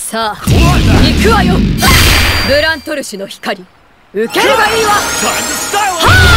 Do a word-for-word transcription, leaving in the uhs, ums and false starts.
さあ行くわよ。ブラントルシュの光受けるがいいわ。